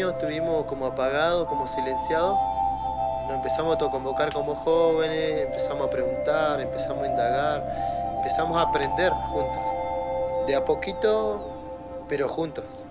años estuvimos como apagados, como silenciados. Nos empezamos a autoconvocar como jóvenes, empezamos a preguntar, empezamos a indagar, empezamos a aprender juntos. De a poquito, pero juntos.